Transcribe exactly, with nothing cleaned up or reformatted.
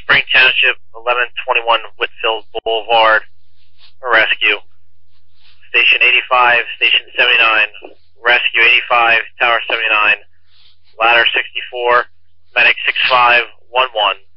Spring Township, eleven twenty-one Whitfield Boulevard, for rescue. Station eighty-five, Station seventy-nine, Rescue eighty-five, Tower seventy-nine, Ladder sixty-four, Medic six five one one.